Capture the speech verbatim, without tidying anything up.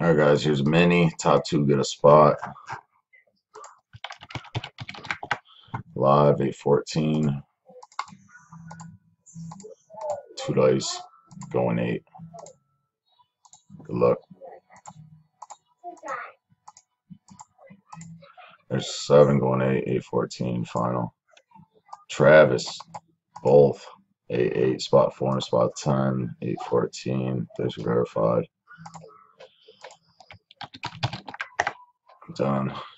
Alright guys, here's mini. Top two get a spot. Live eight fourteen. Two dice. Going eight. Good luck. There's seven going eight. eight fourteen final. Travis. Both. eight eight. Spot four and spot ten. eight fourteen. Dice verified. Done.